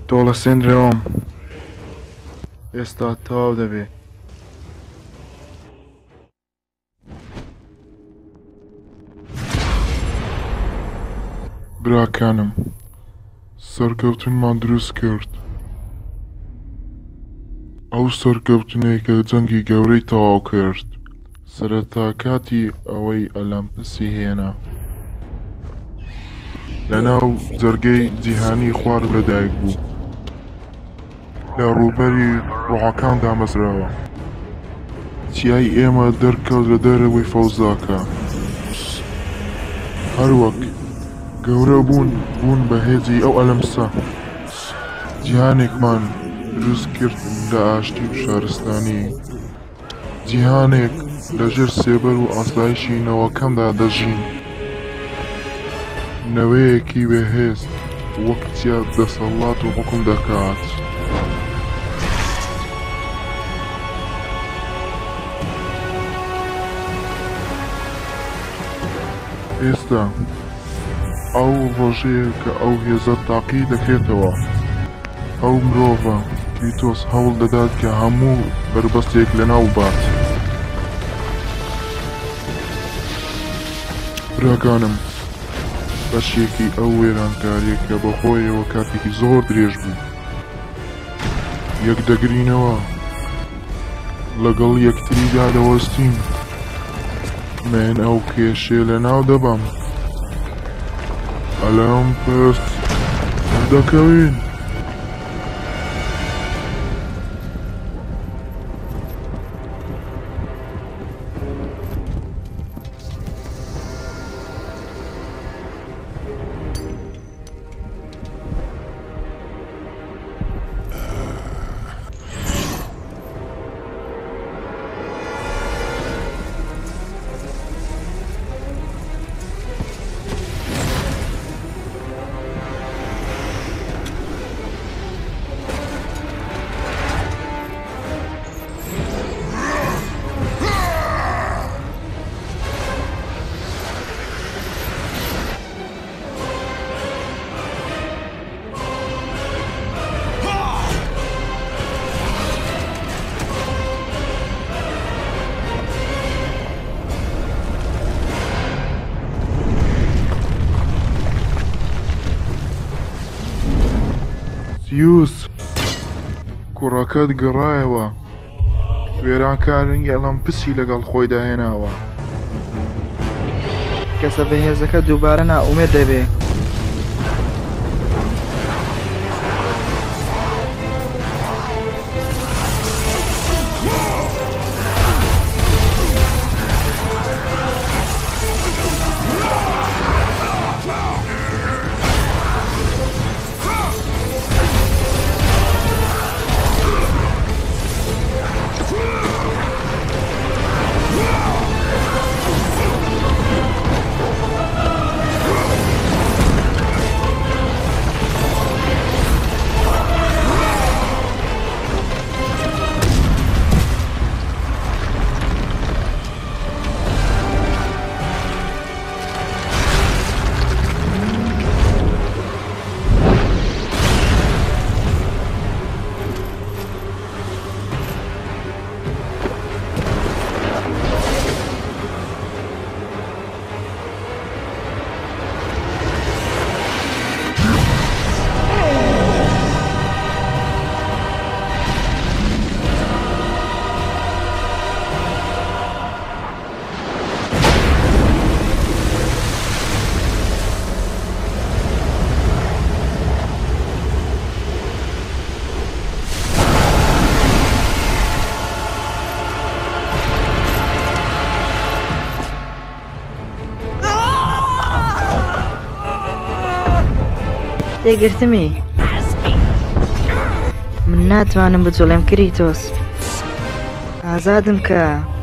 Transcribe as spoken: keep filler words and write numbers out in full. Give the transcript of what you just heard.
تۆڵە سێنرەوەم ئێستا تەواو دەبێ. براکانم سەرکەوتنمان دروست کرد. ئەو سەرکەوتنەی کە جەنگی گەورەی تەواو کرد سەرەتا کاتی ئەوەی ئەلەمپسی هێنا لەناو جەرگەی جیهانی خوار لەدایک بوو لە ڕووبەری ڕۆحەکان دامەزراوە. چیای ئێمە دەرکەوت لە دەرەوەی فەوزاکە، هەروەک گەورە بوون بوون بە هێزی ئەو ئەلەمسە. جیهانێکمان دروست کرد لە ئاشتی و شارستانی، جیهانێک لەژێر سێبەر و ئاسایشی نەوەکەمدا دەژین، نەوەیەکی بەهێز وەک چیا دەسەڵات و حکوم دەکات. ئێستا ئەو ڕۆژەیە کە ئەو هێزە تاقی دەکرێتەوە. ئەو مرۆڤە کریتۆس هەوڵ دەدات کە هەموو بربەستێک لەناو بات. براکانم بەشێکی ئەو وێرانکاریە کە بەخۆیەوە کاتێکی زۆر درێژ بوو یەک دەگرینەوە، لەگەڵ یەکتریدا دەوەستین. من ئەو کێشێ لەناو دەبەم. ئەلەمپس دەکەوین. یوس کوڕەکەت گەڕایەوە. وێرانکارنی ئەلەمپسی لەگەڵ خۆی داهێناوە. کەسە بەهێزەکە دووبارە نائومێد دەبێ. تێگرتمی من ناتوانم بجوڵێم کریتۆس، ئازادم کە